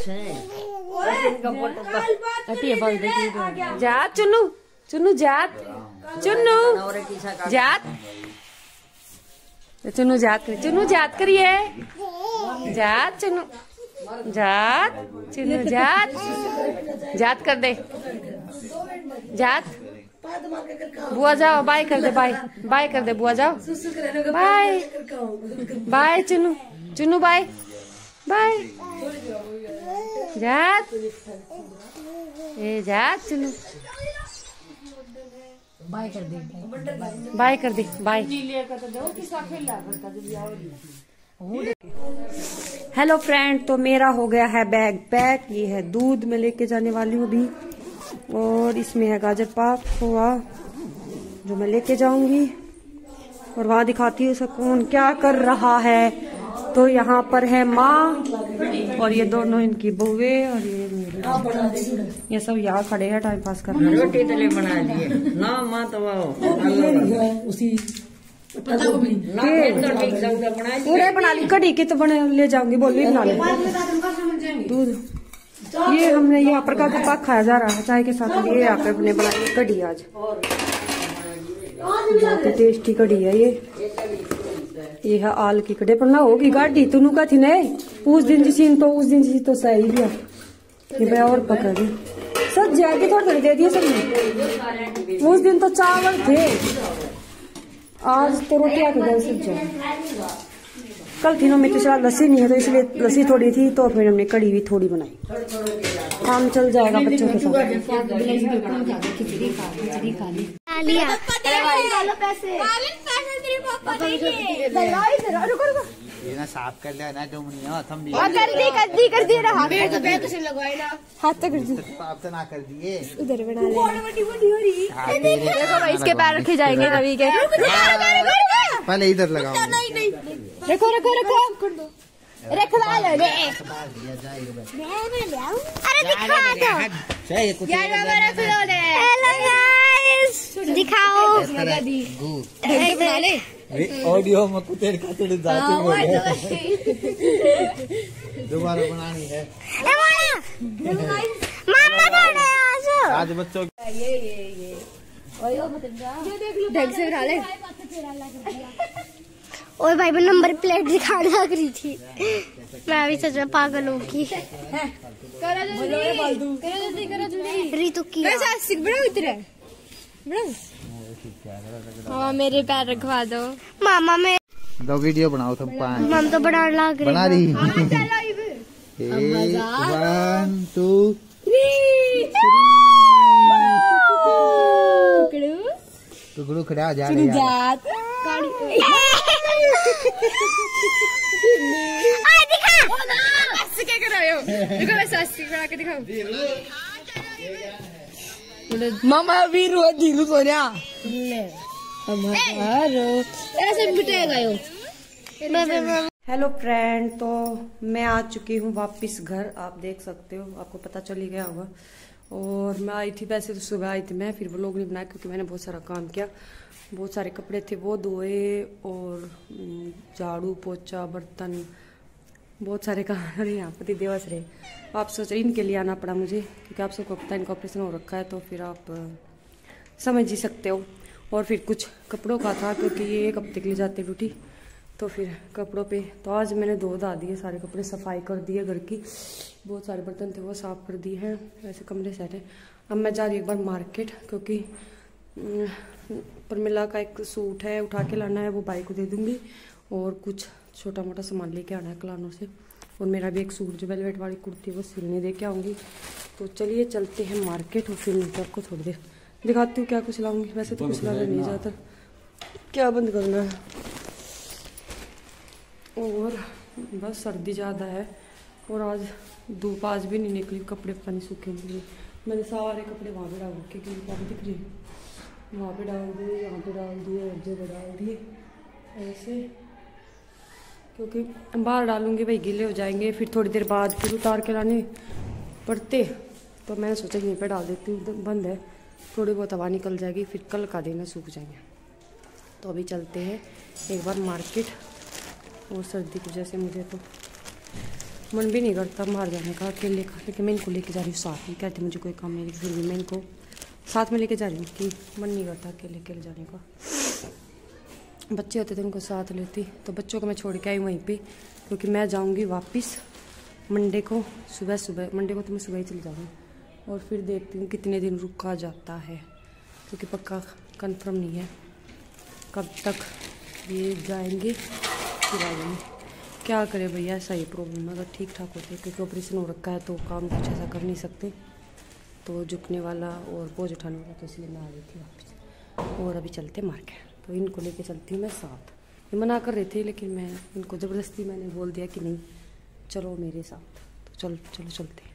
जा चुन्नू चुन्नू जात चुन्नू जात चुन्नू जात करिए चुन्नू जात करिए जात चुन्नू जात चुन्नू जात जात कर दे जात बुआ जाओ बाय कर दे बाय बाय कर दे बुआ जाओ bye bye Chunnu Chunnu bye bye जात ए जात चुन्नू बाय कर दे बाय कर दे बाय। हेलो फ्रेंड, तो मेरा हो गया है बैग पैक। ये है दूध मैं लेके जाने वाली हूँ अभी, और इसमें है गाजर पाक खोआ जो मैं लेके जाऊंगी, और वहां दिखाती हूँ सुकून क्या कर रहा है। तो यहाँ पर है माँ और ये दोनों इनकी बहुए, और ये सब यहाँ खड़े हैं टाइम पास कर रहे हैं। रोटी तले बना लिए ना माँ तो उसी पूरे बना ली कढ़ी की तो बने ले जाऊंगी, बोल भी बना ले दूध। ये हमने यहाँ पर का पाक खाया जा रहा है चाय के साथ, ये यहाँ पे अपने बनाई कढ़ी आज बहुत ही टेस्टी कढ़ी है ये है आल की कढ़ी पर ना होगी गाड़ी तुनू का थी नहीं उस दिन जिसी तो सही दिया ये भाई और पकड़ दी सब जाके थोड़ी थोड़ी दे दिए सबने। उस दिन तो चावल थे, आज तो रोटी आके गए सब जाए। कल तीनों में तो लस्सी नहीं है तो इसलिए लस्सी थोड़ी थी, तो फिर हमने कढ़ी भी थोड़ी बनाई, काम चल जाएगा बच्चों के साथ। ये ना साफ कर लिया ना जो थम भी कर दी हाथ तक कर दी साफ तो ना कर दिए उधर बना ले। देखो भाई इसके पैर रखे जाएंगे रवि के, पहले इधर लगाओ। रखो रखो रखो रखवा लो रे। अरे दिखा दो यार बाबा रख लो रे। हेलो गाइस दिखाओ बना ले ऑडियो में कुतेर खातिर जाते बोले दोबारा बनानी है मामा आज बच्चों ये ढंग से बना ले। और भाई मैं नंबर प्लेट दिखाने लग रही थी, मैं भी सच में पागल होगी। रीतु की हाँ मेरे पैर रखवा दो मामा में दो वीडियो बनाओ तुम पाँच मम तो बना लग रही बना रही 1 2 टुकड़ू खड़ा जा रही है क्या कर रहे हो? देखो वैसे बना के दिखाओ। मामा वीरू धीरू सोनिया ऐसे बिटेगा यो। हेलो फ्रेंड, तो मैं आ चुकी हूँ वापस घर, आप देख सकते हो, आपको पता चल ही गया होगा। और मैं आई थी, वैसे तो सुबह आई थी मैं, फिर वो लोग नहीं बनाया क्योंकि मैंने बहुत सारा काम किया, बहुत सारे कपड़े थे वो धोए, और झाड़ू पोछा बर्तन बहुत सारे काम। अरे यहाँ पति दिवस रहे, आप सोच रहे इनके लिए आना पड़ा मुझे क्योंकि आप सबको पता है इनका ऑपरेशन हो रखा है, तो फिर आप समझ ही सकते हो। और फिर कुछ कपड़ों का था क्योंकि ये 1 हफ्ते के लिए जाते ड्यूटी, तो फिर कपड़ों पे तो आज मैंने धो धा दिए सारे कपड़े, सफाई कर दी है घर की, बहुत सारे बर्तन थे वो साफ़ कर दिए हैं, वैसे कमरे सेट है। अब मैं जा रही एक बार मार्केट क्योंकि प्रमिला का एक सूट है उठा के लाना है, वो भाई को दे दूँगी, और कुछ छोटा मोटा सामान लेके आना है कलानों से, और मेरा भी एक सूट जो वेलवेट वाली कुर्ती वो सिलने दे के आऊँगी। तो चलिए चलते हैं मार्केट, और फिर मिलते आपको थोड़ी देर दिखाती हूँ क्या कुछ लाऊंगी। वैसे तो कुछ लाना नहीं ज़्यादातर, क्या बंद करना है, और बस सर्दी ज़्यादा है, और आज धूप आज भी नहीं निकली, कपड़े पता नहीं सूखे नहीं। मैंने सारे कपड़े वहाँ पे डाल रखे क्योंकि वहाँ दिख रही, वहाँ पे डाल दिए, यहाँ पे डाल दिए, एक जगह डाल दिए ऐसे, क्योंकि बाहर डालूंगी भाई गीले हो जाएंगे, फिर थोड़ी देर बाद फिर उतार के लाने पड़ते, तो मैंने सोचा यहीं पे डाल देती हूँ, बंद है, थोड़ी बहुत हवा निकल जाएगी, फिर कल का दिन सूख जाएंगे। तो अभी चलते हैं एक बार मार्केट, और सर्दी की वजह से मुझे तो मन भी नहीं करता बाहर जाने का अकेले का, लेकिन मैं इनको लेके जा रही हूँ साथ में। कहते मुझे कोई काम नहीं, फिर भी मैं इनको साथ में लेके जा रही हूँ कि मन नहीं करता अकेले अकेले जाने का। बच्चे होते थे उनको साथ लेती, तो बच्चों को मैं छोड़ के आई वहीं पे, क्योंकि मैं जाऊँगी वापस मंडे को सुबह। मंडे को तो मैं सुबह ही चली जाऊँगी और फिर देखती हूँ कितने दिन रुका जाता है, क्योंकि पक्का कंफर्म नहीं है कब तक ये जाएंगे फिर आएंगे। क्या करें भैया, ऐसा ही प्रॉब्लम। अगर ठीक ठाक होते, क्योंकि ऑपरेशन हो रखा है तो काम कुछ ऐसा कर नहीं सकते, तो झुकने वाला और बोझ उठाने वाला, तो इसलिए मैं आ गई थी वापस। और अभी चलते मार्केट, तो इनको लेके चलती हूँ मैं साथ। ये मना कर रहे थे, लेकिन मैं इनको ज़बरदस्ती मैंने बोल दिया कि नहीं चलो मेरे साथ, तो चलो चलते।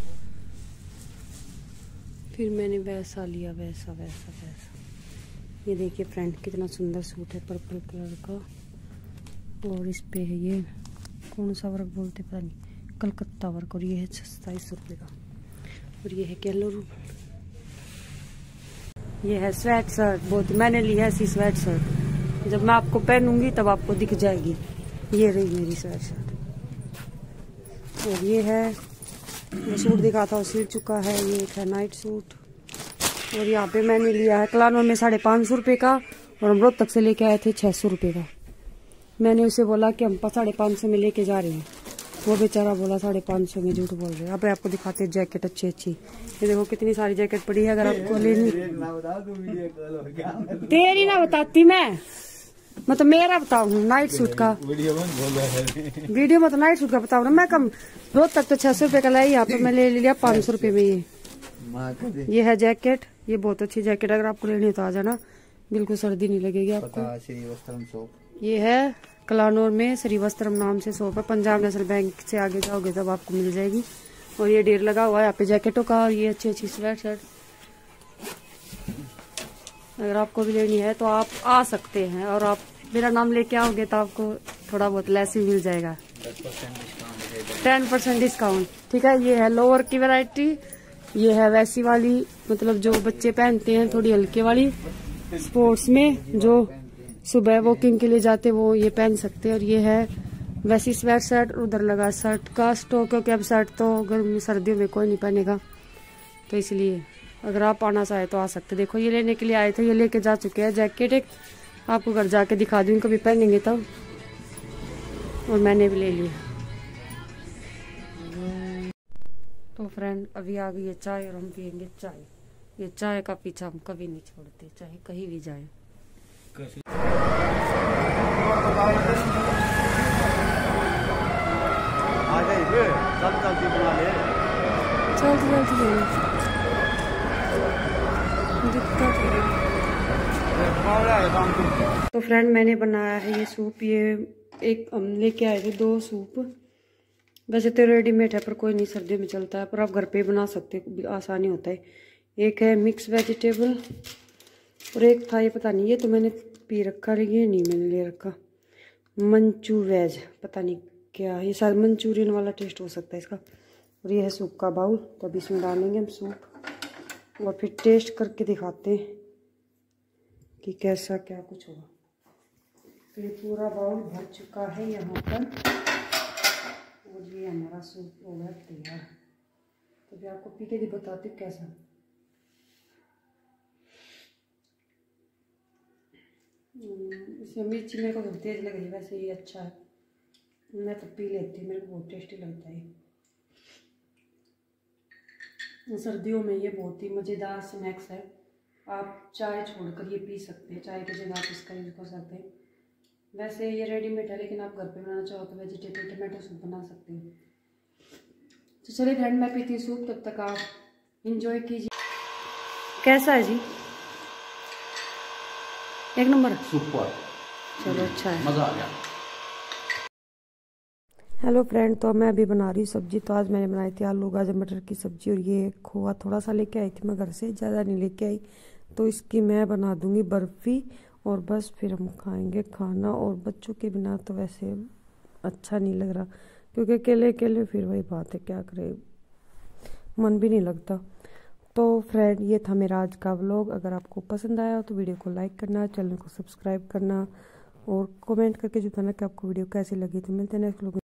फिर मैंने वैसा लिया, वैसा। ये देखिए फ्रेंड, कितना सुंदर सूट है पर्पल कलर का, और इस पे है ये कौन सा वर्क बोलते पता नहीं, कलकत्ता वर्क, और ये है 27 रुपये का। और ये है कैलोरू, ये है स्वेट शर्ट। बहुत मैंने ली है ऐसी स्वेट शर्ट, जब मैं आपको पहनूंगी तब आपको दिख जाएगी। ये रही मेरी स्वेट शर्ट। और ये है जो सूट दिखा था वो सिल चुका है, ये एक है नाइट सूट। और यहाँ पे मैंने लिया है कलानों में 550 रुपये का, और हम रोहतक से लेके आए थे 600 रुपये का। मैंने उसे बोला कि हम 550 में लेके जा रहे हैं, वो बेचारा बोला 550 में, झूठ बोल रहे हैं। अब आपको दिखाते हैं जैकेट अच्छी। ये देखो कितनी सारी जैकेट पड़ी है, अगर आपको लेनी। तेरी ना बताती मैं तो मेरा बताऊँ नाइट सूट का वीडियो में, तो नाइट सूट का बताऊँ ना मैं। कम रोहतक तो 600 रुपये का लाई, यहाँ पे मैं ले लिया 500 रुपये में। ये है जैकेट, ये बहुत अच्छी जैकेट, अगर आपको लेनी हो तो आ जाना, बिल्कुल सर्दी नहीं लगेगी आपको। ये है कलानौर में श्री वस्त्रम नाम से शॉप है, पंजाब नेशनल बैंक से आगे जाओगे तब आपको मिल जाएगी। और ये ढेर लगा हुआ है यहाँ पे जैकेटों का, और ये अच्छी स्वेट शर्ट। अगर आपको भी लेनी है तो आप आ सकते हैं, और आप मेरा नाम लेके आओगे तो आपको थोड़ा बहुत लेस भी मिल जाएगा, 10% डिस्काउंट। ठीक है, ये है लोअर की वैरायटी, ये है वैसी वाली, मतलब जो बच्चे पहनते हैं, थोड़ी हल्के वाली, स्पोर्ट्स में जो सुबह वॉकिंग के लिए जाते वो ये पहन सकते हैं। और ये है वैसी स्वेट शर्ट। उधर लगा शर्ट का स्टॉक, क्योंकि अब शर्ट तो गर्मी सर्दियों में कोई नहीं पहनेगा, तो इसलिए अगर आप आना चाहे तो आ सकते। देखो ये लेने के लिए आए थे, ये लेके जा चुके हैं जैकेट। एक आपको घर जाके दिखा दूँ, कभी पहनेंगे तब। और मैंने भी ले लिया। तो फ्रेंड अभी आ गई है चाय, और हम पियेंगे चाय। ये चाय का पीछा हम कभी नहीं छोड़ते, चाहे कहीं भी जाए। तो फ्रेंड मैंने बनाया है ये सूप। ये एक हम लेके आए थे 2 सूप। वैसे तो रेडीमेड है, पर कोई नहीं, सर्दियों में चलता है, पर आप घर पे बना सकते हो, आसानी होता है। एक है मिक्स वेजिटेबल, और एक था ये पता नहीं, ये तो मैंने पी रखा, लेकिन ये नहीं मैंने ले रखा, मंचू वेज, पता नहीं क्या, ये शायद मंचूरियन वाला टेस्ट हो सकता है इसका। और ये है सूप का बाउल, तो अभी इसमें डालेंगे हम सूप, और फिर टेस्ट करके दिखाते हैं कि कैसा क्या कुछ होगा। तो ये पूरा बाउल भर चुका है यहाँ पर, और ये हमारा सूप हो गया तैयार। तो अभी आपको पी के भी बताती हूँ कैसा। इसमें मिर्ची मेरे को तो तेज लग रही है, वैसे ये अच्छा है, मैं तो पी लेती हूँ, मेरे को बहुत टेस्टी लगता है। सर्दियों में ये बहुत ही मज़ेदार स्नैक्स है, आप चाय छोड़कर ये पी सकते हैं, चाय की जगह आप इसका यूज़ कर सकते हैं। वैसे ये रेडीमेड है, लेकिन आप घर पे बनाना चाहो तो वेजिटेबल टमाटो सूप बना सकते हैं। तो चलिए फ्रेंड मैं पीती हूँ सूप, तब तक आप इंजॉय कीजिए। कैसा है जी? एक नंबर, सुपर, चलो अच्छा है, मजा आ गया। हेलो फ्रेंड, तो मैं अभी बना रही हूँ सब्जी। तो आज मैंने बनाई थी आलू गाजर मटर की सब्जी, और ये खोआ थोड़ा सा लेके आई थी मैं घर से, ज़्यादा नहीं लेके आई। तो इसकी मैं बना दूंगी बर्फ़ी, और बस फिर हम खाएंगे खाना। और बच्चों के बिना तो वैसे अच्छा नहीं लग रहा, क्योंकि अकेले अकेले फिर वही बात है, क्या करे, मन भी नहीं लगता। तो फ्रेंड ये था मेरा आज का व्लॉग। अगर आपको पसंद आया हो तो वीडियो को लाइक करना, चैनल को सब्सक्राइब करना, और कमेंट करके बताना कि आपको वीडियो कैसी लगी। तो मिलते हैं नेक्स्ट व्लॉग में।